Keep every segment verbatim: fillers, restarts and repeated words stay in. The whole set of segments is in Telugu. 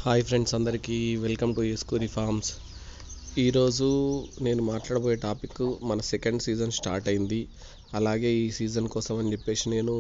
హాయ్ ఫ్రెండ్స్, అందరికీ వెల్కమ్ టు ఎస్కూరి ఫార్మ్స్. ఈరోజు నేను మాట్లాడబోయే టాపిక్ మన సెకండ్ సీజన్ స్టార్ట్ అయింది. అలాగే ఈ సీజన్ కోసం అని చెప్పేసి నేను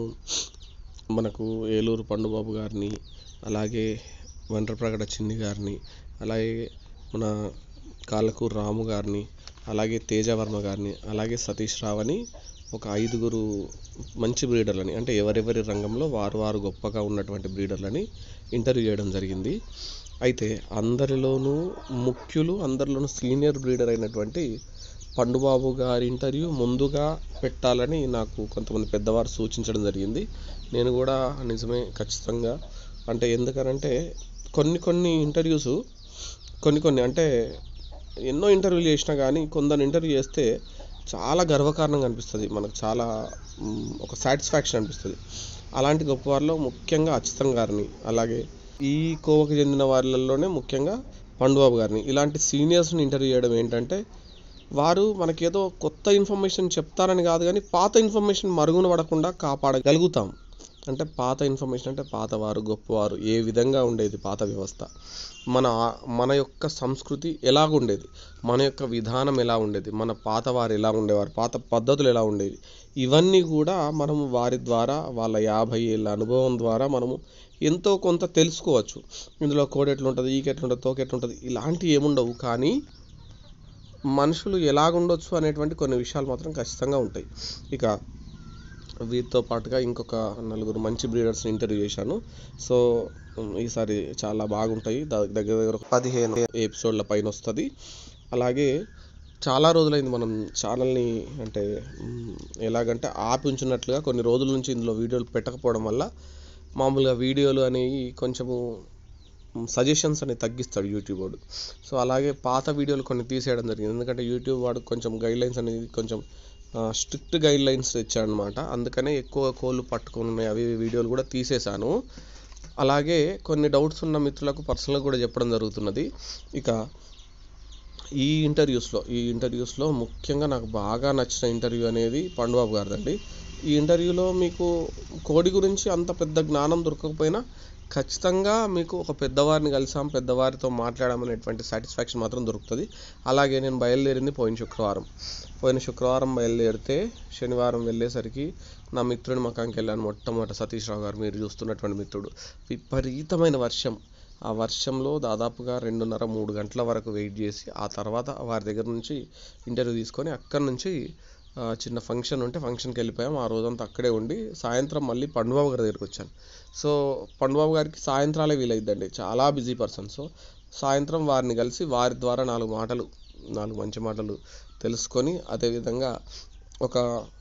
మనకు ఏలూరు పండుబాబు గారిని, అలాగే వండ్రప్రగడ చిన్ని గారిని, అలాగే మన కాళ్ళకూరు రాము గారిని, అలాగే తేజవర్మ గారిని, అలాగే సతీష్ రావు అని ఒక ఐదుగురు మంచి బ్రీడర్లని, అంటే ఎవరెవరి రంగంలో వారు వారు గొప్పగా ఉన్నటువంటి బ్రీడర్లని ఇంటర్వ్యూ చేయడం జరిగింది. అయితే అందరిలోనూ ముఖ్యులు, అందరిలోనూ సీనియర్ బ్రీడర్ అయినటువంటి పండుబాబు గారి ఇంటర్వ్యూ ముందుగా పెట్టాలని నాకు కొంతమంది పెద్దవారు సూచించడం జరిగింది. నేను కూడా నిజమే, ఖచ్చితంగా. అంటే ఎందుకనంటే కొన్ని కొన్ని ఇంటర్వ్యూస్ కొన్ని కొన్ని అంటే ఎన్నో ఇంటర్వ్యూలు చేసినా కానీ కొందరు ఇంటర్వ్యూ చేస్తే చాలా గర్వకారణంగా అనిపిస్తుంది, మనకు చాలా ఒక సాటిస్ఫాక్షన్ అనిపిస్తుంది. అలాంటి గొప్ప వారిలో ముఖ్యంగా అచ్యుతం గారిని, అలాగే ఈ కోవకు చెందిన వాళ్ళల్లోనే ముఖ్యంగా పండుబాబు గారిని, ఇలాంటి సీనియర్స్ని ఇంటర్వ్యూ చేయడం ఏంటంటే వారు మనకేదో కొత్త ఇన్ఫర్మేషన్ చెప్తారని కాదు, కానీ పాత ఇన్ఫర్మేషన్ మరుగున పడకుండా కాపాడగలుగుతాం. అంటే పాత ఇన్ఫర్మేషన్ అంటే పాతవారు గొప్పవారు ఏ విధంగా ఉండేది, పాత వ్యవస్థ, మన మన యొక్క సంస్కృతి ఎలాగుండేది, మన యొక్క విధానం ఎలా ఉండేది, మన పాతవారు ఎలా ఉండేవారు, పాత పద్ధతులు ఎలా ఉండేవి, ఇవన్నీ కూడా మనము వారి ద్వారా, వాళ్ళ యాభై ఏళ్ళ అనుభవం ద్వారా మనము ఎంతో కొంత తెలుసుకోవచ్చు. ఇందులో కోడి ఎట్లుంటుంది, ఈక ఎట్లుంటుంది, తోక ఎట్లుంటుంది, ఇలాంటివి ఏముండవు. కానీ మనుషులు ఎలాగుండొచ్చు అనేటువంటి కొన్ని విషయాలు మాత్రం ఖచ్చితంగా ఉంటాయి. ఇక వీటితో పాటుగా ఇంకొక నలుగురు మంచి బ్రీడర్స్ని ఇంటర్వ్యూ చేశాను. సో ఈసారి చాలా బాగుంటాయి. దగ్గర దగ్గర ఒక పదిహేను ఎపిసోడ్ల పైన వస్తుంది. అలాగే చాలా రోజులైంది మనం ఛానల్ని అంటే ఎలాగంటే ఆపి ఉంచినట్లుగా, కొన్ని రోజుల నుంచి ఇందులో వీడియోలు పెట్టకపోవడం వల్ల మామూలుగా వీడియోలు అనేవి కొంచెము సజెషన్స్ అనేవి తగ్గిస్తాడు యూట్యూబ్ వాడు. సో అలాగే పాత వీడియోలు కొన్ని తీసేయడం జరిగింది. ఎందుకంటే యూట్యూబ్ వాడు కొంచెం గైడ్లైన్స్ అనేది కొంచెం స్ట్రిక్ట్ గైడ్ లైన్స్ ఇచ్చాడనమాట. అందుకనే ఎక్కువ కోళ్ళు పట్టుకొని ఉన్నాయి అవి వీడియోలు కూడా తీసేశాను. అలాగే కొన్ని డౌట్స్ ఉన్న మిత్రులకు పర్సనల్గా కూడా చెప్పడం జరుగుతున్నది. ఇక ఈ ఇంటర్వ్యూస్లో ఈ ఇంటర్వ్యూస్లో ముఖ్యంగా నాకు బాగా నచ్చిన ఇంటర్వ్యూ అనేది పండుబాబు గారిదండి. ఈ ఇంటర్వ్యూలో మీకు కోడి గురించి అంత పెద్ద జ్ఞానం దొరకకపోయినా ఖచ్చితంగా మీకు ఒక పెద్దవారిని కలిసాం, పెద్దవారితో మాట్లాడామనేటువంటి సాటిస్ఫాక్షన్ మాత్రం దొరుకుతుంది. అలాగే నేను బయలుదేరింది పోయిన శుక్రవారం పోయిన శుక్రవారం బయలుదేరితే శనివారం వెళ్ళేసరికి నా మిత్రుడి మకాంకి వెళ్ళాను. మొట్టమొదటి సతీష్ రావు గారు, మీరు చూస్తున్నటువంటి మిత్రుడు. విపరీతమైన వర్షం. ఆ వర్షంలో దాదాపుగా రెండున్నర మూడు గంటల వరకు వెయిట్ చేసి ఆ తర్వాత వారి దగ్గర నుంచి ఇంటర్వ్యూ తీసుకొని అక్కడి నుంచి చిన్న ఫంక్షన్ ఉంటే ఫంక్షన్కి వెళ్ళిపోయాం. ఆ రోజంతా అక్కడే ఉండి సాయంత్రం మళ్ళీ పండుబాబు గారి దగ్గరికి వచ్చాను. సో పండుబాబు గారికి సాయంత్రాలే వీలైద్దండి, చాలా బిజీ పర్సన్. సో సాయంత్రం వారిని కలిసి వారి ద్వారా నాలుగు మాటలు నాలుగు మంచి మాటలు తెలుసుకొని, అదేవిధంగా ఒక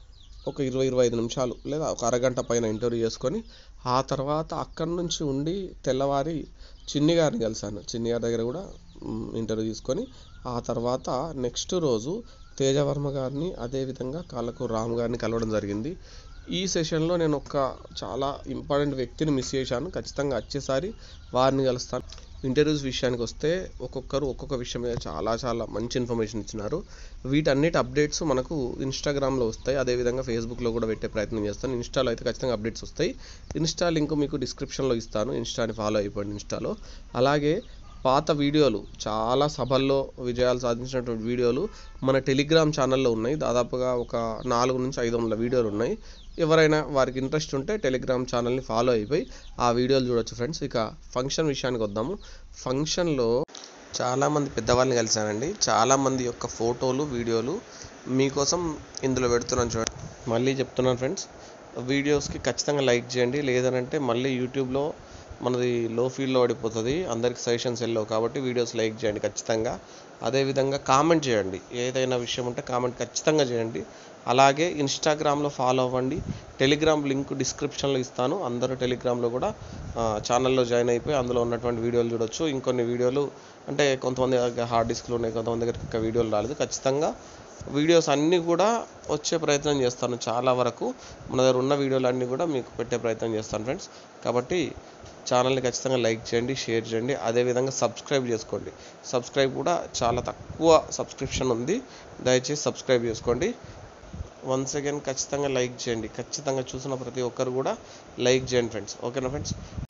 ఒక ఇరవై ఇరవై ఐదు నిమిషాలు లేదా ఒక అరగంట పైన ఇంటర్వ్యూ చేసుకొని ఆ తర్వాత అక్కడి నుంచి ఉండి తెల్లవారి చిన్ని గారిని కలిశాను. చిన్ని గారి దగ్గర కూడా ఇంటర్వ్యూ తీసుకొని ఆ తర్వాత నెక్స్ట్ రోజు తేజవర్మ గారిని, అదేవిధంగా కాళ్ళకూరు రాము గారిని కలవడం జరిగింది. ఈ సెషన్లో నేను ఒక చాలా ఇంపార్టెంట్ వ్యక్తిని మిస్ చేశాను. ఖచ్చితంగా వచ్చేసారి వారిని కలుస్తాను. ఇంటర్వ్యూస్ విషయానికి వస్తే ఒక్కొక్కరు ఒక్కొక్క విషయం మీద చాలా చాలా మంచి ఇన్ఫర్మేషన్ ఇచ్చినారు. వీటన్నిటి అప్డేట్స్ మనకు ఇన్స్టాగ్రామ్లో వస్తాయి, అదేవిధంగా ఫేస్బుక్లో కూడా పెట్టే ప్రయత్నం చేస్తాను. ఇన్స్టాలో అయితే ఖచ్చితంగా అప్డేట్స్ వస్తాయి. ఇన్స్టా లింక్ మీకు డిస్క్రిప్షన్లో ఇస్తాను, ఇన్స్టాని ఫాలో అయిపోండి ఇన్స్టాలో. అలాగే పాత వీడియోలు, చాలా సభల్లో విజయాలు సాధించినటువంటి వీడియోలు మన టెలిగ్రామ్ ఛానల్లో ఉన్నాయి. దాదాపుగా ఒక నాలుగు నుంచి ఐదు వందల వీడియోలు ఉన్నాయి. ఎవరైనా వారికి ఇంట్రెస్ట్ ఉంటే టెలిగ్రామ్ ఛానల్ని ఫాలో అయిపోయి ఆ వీడియోలు చూడొచ్చు ఫ్రెండ్స్. ఇక ఫంక్షన్ విషయానికి వద్దాము. ఫంక్షన్లో చాలామంది పెద్దవాళ్ళని కలిశానండి. చాలామంది యొక్క ఫోటోలు, వీడియోలు మీకోసం ఇందులో పెడుతున్నాను చూడండి. మళ్ళీ చెప్తున్నాను ఫ్రెండ్స్, వీడియోస్కి ఖచ్చితంగా లైక్ చేయండి, లేదనంటే మళ్ళీ యూట్యూబ్లో మనది లో ఫీల్డ్లో పడిపోతుంది, అందరికి సజెషన్స్ వెళ్ళవు. కాబట్టి వీడియోస్ లైక్ చేయండి ఖచ్చితంగా. అదేవిధంగా కామెంట్ చేయండి, ఏదైనా విషయం ఉంటే కామెంట్ ఖచ్చితంగా చేయండి. అలాగే ఇన్స్టాగ్రామ్లో ఫాలో అవ్వండి. టెలిగ్రామ్ లింక్ డిస్క్రిప్షన్లో ఇస్తాను. అందరూ టెలిగ్రామ్లో కూడా ఛానల్లో జాయిన్ అయిపోయి అందులో ఉన్నటువంటి వీడియోలు చూడొచ్చు. ఇంకొన్ని వీడియోలు అంటే కొంతమంది హార్డ్ డిస్క్లు ఉన్నాయి, కొంతమంది దగ్గర ఇంకా వీడియోలు రాలేదు. ఖచ్చితంగా వీడియోస్ అన్నీ కూడా వచ్చే ప్రయత్నం చేస్తాను. చాలా వరకు మన దగ్గర ఉన్న వీడియోలు అన్నీ కూడా మీకు పెట్టే ప్రయత్నం చేస్తాను ఫ్రెండ్స్. కాబట్టి ఛానల్ని ఖచ్చితంగా లైక్ చేయండి, షేర్ చేయండి, అదేవిధంగా సబ్స్క్రైబ్ చేసుకోండి. సబ్స్క్రైబ్ కూడా చాలా తక్కువ సబ్స్క్రిప్షన్ ఉంది, దయచేసి సబ్స్క్రైబ్ చేసుకోండి. వన్స్ అగైన్ ఖచ్చితంగా లైక్ చేయండి. ఖచ్చితంగా చూసిన ప్రతి ఒక్కరు కూడా లైక్ చేయండి ఫ్రెండ్స్. ఓకేనా ఫ్రెండ్స్?